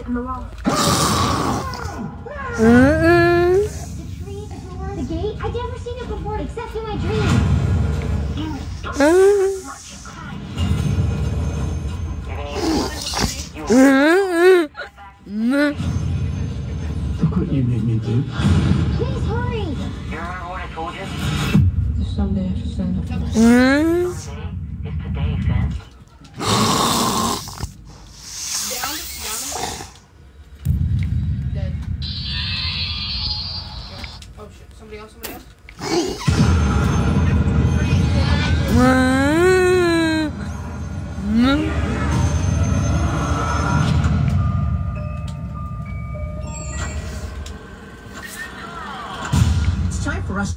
it in the wall. The tree, the door, the gate. I've never seen it before except in my dreams. Look what you made me do. Please hurry. You remember what I told you? Someday I should send it. Someday is today, Finn. Down. Dead. Yeah. Oh shit. Somebody else? It's time for us.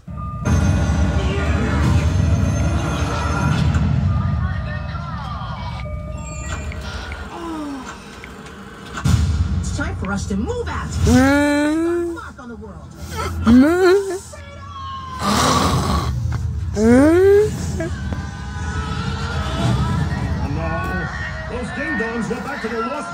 It's time for us to move out. Mark on the world. No, those ding-dongs go back to the lost...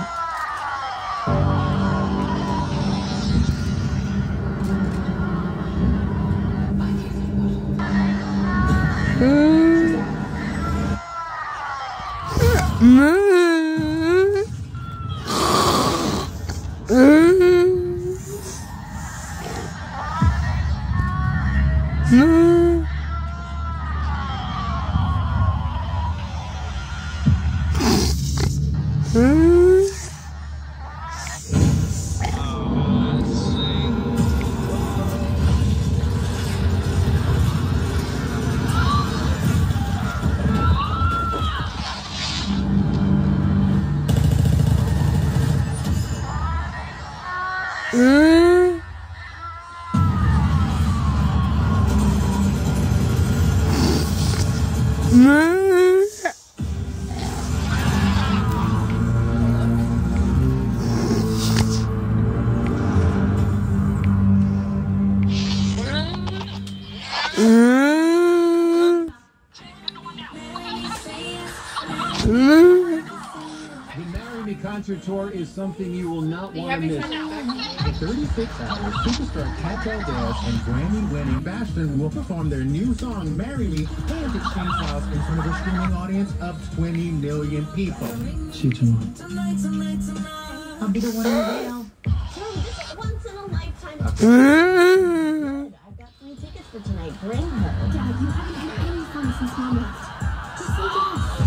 The Marry Me concert tour is something you will not want to miss. In 36 hours, superstar Kat Valdez and Grammy-winning Bastion will perform their new song, Marry Me, and exchange files in front of a streaming audience of 20 million people. See you tomorrow. I'll be the one in the veil. This is once in a lifetime. I've got 3 tickets for tonight. Bring her. Dad, you haven't had any fun since Mom left. Just say yes.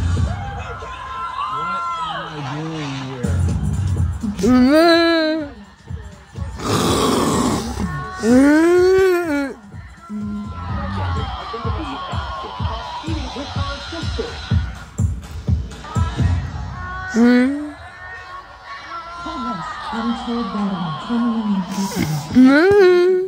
What am I doing here? I'm told that 20 million people.